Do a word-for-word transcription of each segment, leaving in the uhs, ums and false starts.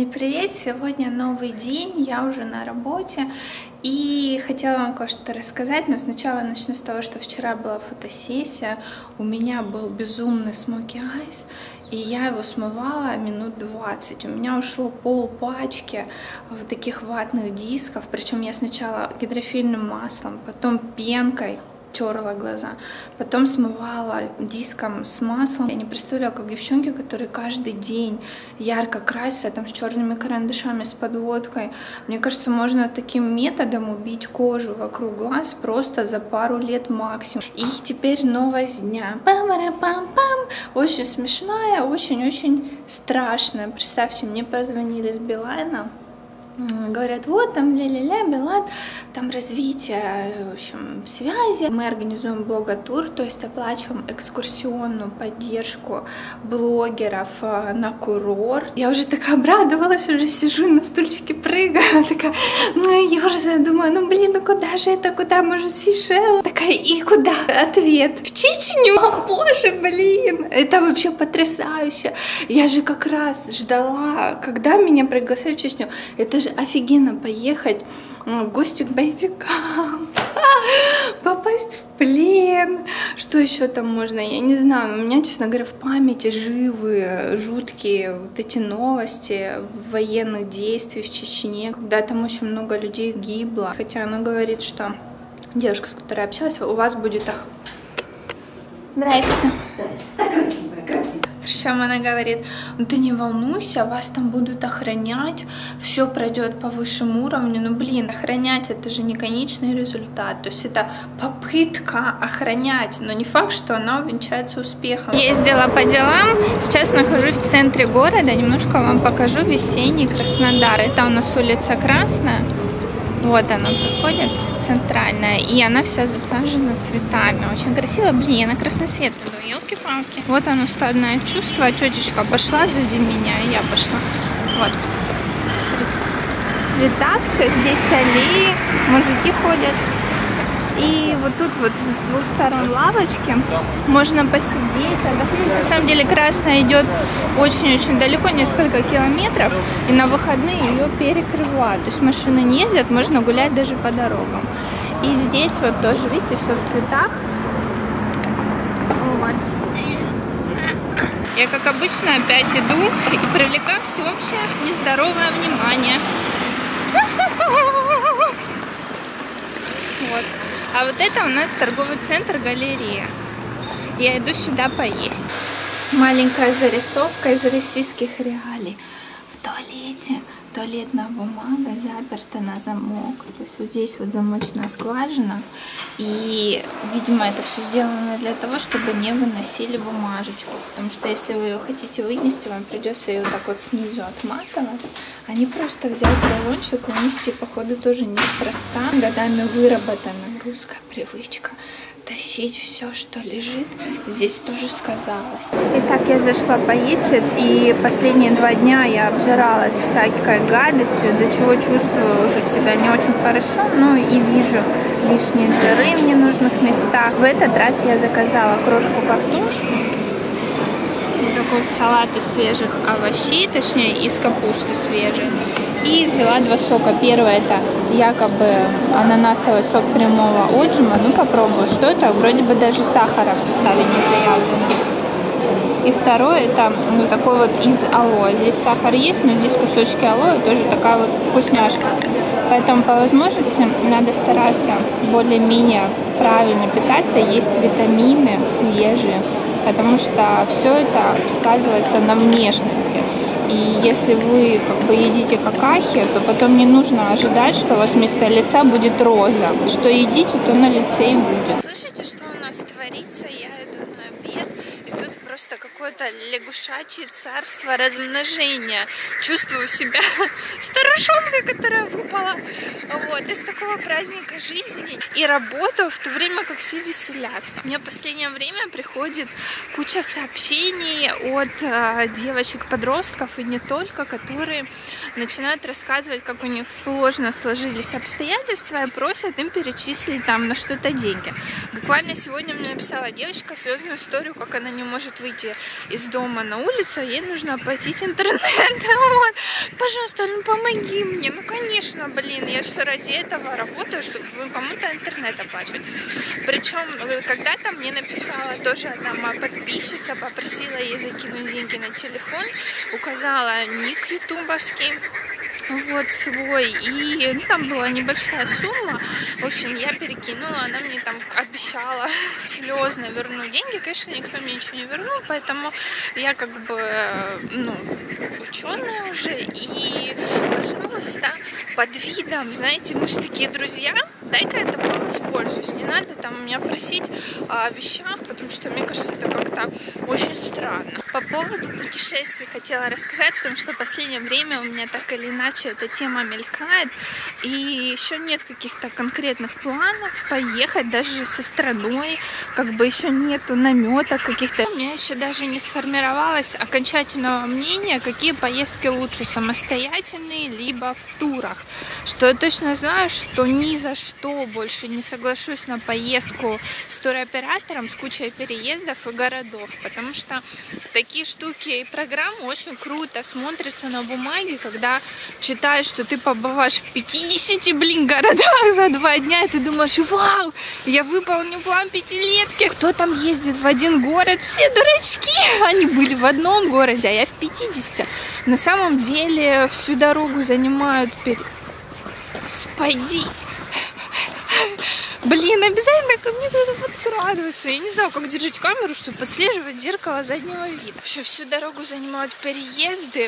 Всем привет! Сегодня новый день, я уже на работе и хотела вам кое-что рассказать, но сначала начну с того, что вчера была фотосессия, у меня был безумный смоки айс, и я его смывала минут двадцать. У меня ушло пол пачки в таких ватных дисков, причем я сначала гидрофильным маслом, потом пенкой терла глаза, потом смывала диском с маслом. Я не представляю, как девчонки, которые каждый день ярко красятся, там с черными карандашами, с подводкой. Мне кажется, можно таким методом убить кожу вокруг глаз просто за пару лет максимум. И теперь новость дня. Пам-пам-пам. Очень смешная, очень-очень страшная. Представьте, мне позвонили с Билайна. Говорят, вот там ля-ля-ля, Билайн, там развитие, в общем, связи. Мы организуем блоготур, то есть оплачиваем экскурсионную поддержку блогеров на курорт. Я уже такая обрадовалась, уже сижу на стульчике, прыгаю, такая, ну, ерзаю, думаю, ну, блин, ну куда же это, куда, может, Сейшелы? Такая, и куда? Ответ, в Чечню. О, боже, блин, это вообще потрясающе. Я же как раз ждала, когда меня пригласят в Чечню. Это же офигенно поехать в гости к боевикам, попасть в плен. Что еще там можно? Я не знаю. У меня, честно говоря, в памяти живы жуткие вот эти новости военных действий в Чечне, когда там очень много людей гибло. Хотя она говорит, что девушка, с которой общалась, у вас будет ох... Здрасте. Здрасте. Красивая, красивая. Причем она говорит, ну ты не волнуйся, вас там будут охранять, все пройдет по высшему уровню. Ну блин, охранять это же не конечный результат, то есть это попытка охранять, но не факт, что она увенчается успехом. Ездила по делам, сейчас нахожусь в центре города, немножко вам покажу весенний Краснодар. Это у нас улица Красная. Вот она проходит, центральная, и она вся засажена цветами. Очень красиво. Блин, я на красный свет иду, елки-палки. Вот оно, стадное чувство. Тетечка пошла сзади меня, и я пошла. Вот. Смотрите. В цветах все, здесь аллеи, мужики ходят. И вот тут вот с двух сторон лавочки, можно посидеть, отдохнуть. На самом деле Красная идет очень-очень далеко, несколько километров, и на выходные ее перекрывают. То есть машины не ездят, можно гулять даже по дорогам. И здесь вот тоже, видите, все в цветах. Вот. Я, как обычно, опять иду и привлекаю всеобщее нездоровое внимание. Вот. А вот это у нас торговый центр, галерея. Я иду сюда поесть. Маленькая зарисовка из российских реалий. В туалете туалетная бумага заперта на замок. То есть вот здесь вот замочная скважина. И, видимо, это все сделано для того, чтобы не выносили бумажечку. Потому что если вы ее хотите вынести, вам придется ее так вот снизу отматывать. А не просто взять баллончик и унести, походу, тоже неспроста. Годами выработана русская привычка тащить все, что лежит. Здесь тоже сказалось. Итак, я зашла поесть, и последние два дня я обжиралась всякой гадостью, из-за чего чувствую уже себя не очень хорошо, ну и вижу лишние жиры в ненужных местах. В этот раз я заказала крошку картошку. Такой салат из свежих овощей, точнее из капусты свежей. И взяла два сока. Первый это якобы ананасовый сок прямого отжима. Ну попробую, что это. Вроде бы даже сахара в составе не заявлено. И второй это ну, такой вот из алоэ. Здесь сахар есть, но здесь кусочки алоэ, тоже такая вот вкусняшка. Поэтому по возможности надо стараться более-менее правильно питаться, есть витамины свежие. Потому что все это сказывается на внешности. И если вы как бы едите какахи, то потом не нужно ожидать, что у вас вместо лица будет роза. Что едите, то на лице и будет. Слышите, что у нас творится? Я иду на обед, и тут просто какое-то лягушачье царство размножения. Чувствую себя старушонкой, которая выпала вот, из такого праздника жизни. И работаю в то время, как все веселятся. Мне в последнее время приходит куча сообщений от э, девочек-подростков, и не только, которые начинают рассказывать, как у них сложно сложились обстоятельства, и просят им перечислить там на что-то деньги. Буквально сегодня мне написала девочка слезную историю говорю, как она не может выйти из дома на улицу, ей нужно оплатить интернет. Вот. Пожалуйста, ну помоги мне. Ну, конечно, блин, я же ради этого работаю, чтобы кому-то интернет оплачивать. Причем, когда-то мне написала тоже одна моя подписчица, попросила ей закинуть деньги на телефон, указала ник ютубовский, вот свой, и ну, там была небольшая сумма. В общем, я перекинула, она мне там обещала слезно вернуть деньги. Конечно, никто мне ничего не вернул, поэтому я как бы, ну, ученая уже. И, пожалуйста, под видом, знаете, мы же такие друзья, дай-ка я тобой воспользуюсь. Не надо там меня просить о вещах, потому что, мне кажется, это как-то очень странно. По поводу путешествий хотела рассказать, потому что в последнее время у меня так или иначе эта тема мелькает, и еще нет каких-то конкретных планов поехать даже со страной, как бы еще нету намета каких-то. У меня еще даже не сформировалось окончательного мнения, какие поездки лучше, самостоятельные либо в турах. Что я точно знаю, что ни за что больше не соглашусь на поездку с туроператором, с кучей переездов и городов, потому что такие штуки и программы очень круто смотрятся на бумаге, когда читаешь, что ты побываешь в пятидесяти, блин, городах за два дня, и ты думаешь, вау, я выполню план пятилетки. Кто там ездит в один город? Все дурачки. Они были в одном городе, а я в пятидесяти. На самом деле всю дорогу занимают... Пер... Пойди. Блин, обязательно ко мне кто-то подкрадывается. Я не знаю, как держать камеру, чтобы подслеживать зеркало заднего вида. Еще всю дорогу занимают переезды.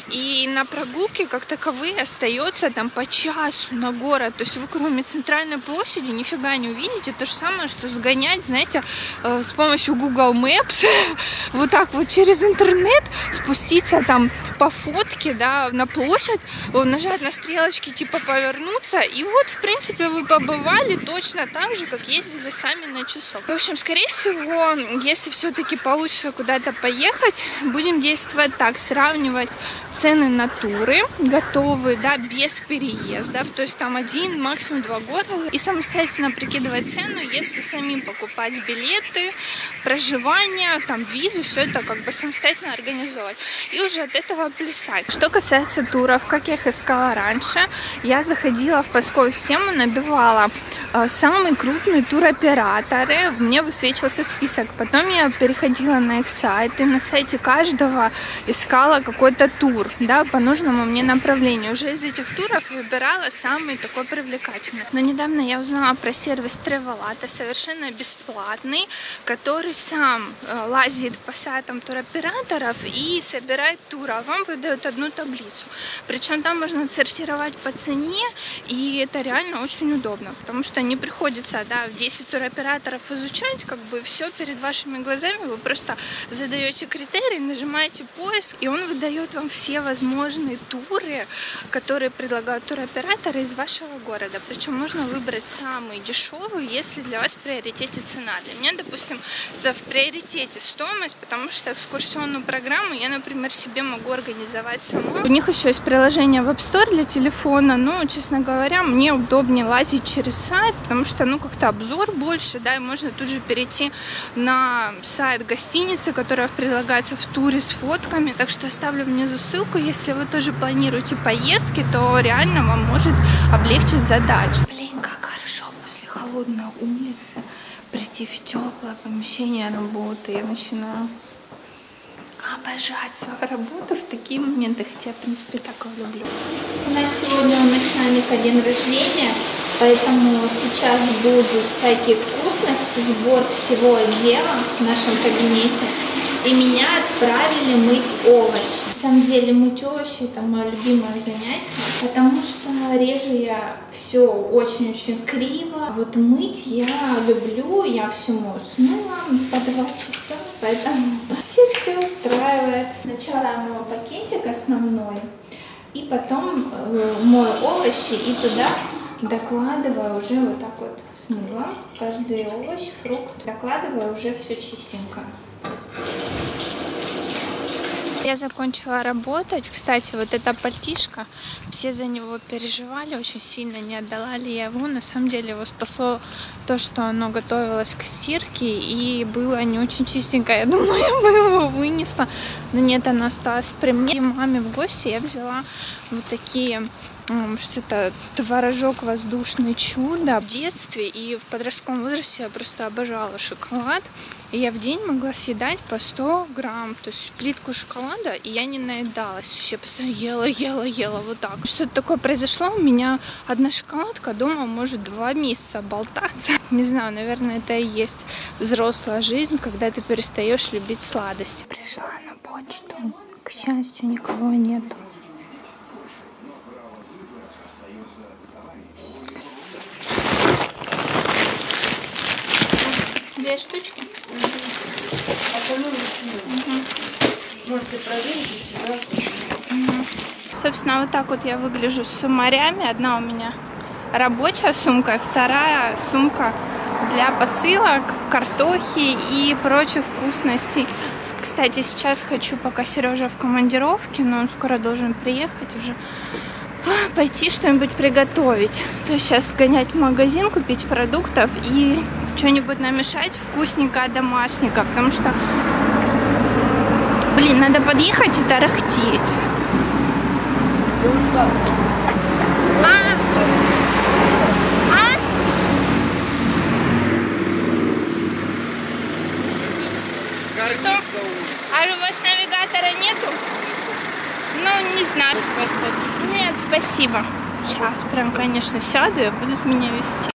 И на прогулке, как таковые, остается там по часу на город. То есть вы, кроме центральной площади, нифига не увидите. То же самое, что сгонять, знаете, с помощью Google Maps, вот так вот через интернет, спуститься там по фотке, да, на площадь, нажать на стрелочки, типа повернуться. И вот, в принципе, вы побывали точно так же, как ездили сами на часок. В общем, скорее всего, если все-таки получится куда-то поехать, будем действовать так, сравнивать цены на туры, готовые, да, без переездов, то есть там один, максимум два города, и самостоятельно прикидывать цену, если самим покупать билеты, проживание, там, визу, все это как бы самостоятельно организовать. И уже от этого плясать. Что касается туров, как я их искала раньше, я заходила в поисковую систему, набивала э, самые крупные туроператоры, мне высвечивался список. Потом я переходила на их сайт, и на сайте каждого искала какой-то тур, да, по нужному мне направлению. Уже из этих туров выбирала самый такой привлекательный. Но недавно я узнала про сервис Travelata, совершенно бесплатный, который сам э, лазит по сайтам туроператоров и собирает туры, а вам выдают одну таблицу. Причем там можно отсортировать по цене, и это реально очень удобно, потому что не приходится, да, десять туроператоров изучать, как бы все перед вашими глазами, вы просто задаете критерии, нажимаете поиск, и он выдает вам все возможные туры, которые предлагают туроператоры из вашего города. Причем можно выбрать самый дешевый, если для вас в приоритете цена. Для меня, допустим, это в приоритете стоимость, потому что экскурсионную программу я, например, себе могу организовать сама. У них еще есть приложение в App Store для телефона, но, честно говоря, мне удобнее лазить через сайт, потому что, ну, как-то обзор больше, да, и можно тут же перейти на сайт гостиницы, которая предлагается в туре с фотками, так что оставлю внизу ссылку, если вы тоже планируете поездки, то реально вам может облегчить задачу. Блин, как хорошо после холодной улицы прийти в теплое помещение работы. Я начинаю обожать свою работу в такие моменты, хотя, в принципе, так и люблю. У нас сегодня у начальника день рождения, поэтому сейчас будут всякие вкусности, сбор всего отдела в нашем кабинете. И меня отправили мыть овощи. На самом деле мыть овощи — это мое любимое занятие, потому что режу я все очень-очень криво. Вот мыть я люблю, я все мою с мылом по два часа, поэтому всех все устраивает. Сначала я мою пакетик основной, и потом мою овощи и туда докладываю уже вот так вот с мылом. Каждый овощ, фрукт докладываю уже все чистенько. Я закончила работать. Кстати, вот эта пальтишко, все за него переживали очень сильно, не отдала ли я его. На самом деле его спасло то, что оно готовилось к стирке и было не очень чистенькое. Я думаю, я бы его вынесла, но нет, оно осталось при мне. И маме в гости я взяла вот такие... что-то творожок воздушный чудо. В детстве и в подростковом возрасте я просто обожала шоколад. И я в день могла съедать по сто грамм, то есть плитку шоколада, и я не наедалась. Я постоянно ела, ела, ела вот так. Что-то такое произошло, у меня одна шоколадка дома может два месяца болтаться. Не знаю, наверное, это и есть взрослая жизнь, когда ты перестаешь любить сладости. Пришла на почту, к счастью, никого нету. Две штучки? Угу. Можете проверить у себя. Угу. Собственно, вот так вот я выгляжу с суммарями. Одна у меня рабочая сумка, вторая сумка для посылок, картохи и прочих вкусностей. Кстати, сейчас хочу, пока Сережа в командировке, но он скоро должен приехать уже, пойти что-нибудь приготовить. То есть сейчас сгонять в магазин, купить продуктов и что-нибудь намешать вкусненькое, домашненькое, потому что, блин, надо подъехать и тарахтеть. А? А? Что? А у вас навигатора нету? Ну, не знаю. Нет, спасибо. Сейчас прям, конечно, сяду и будут меня везти.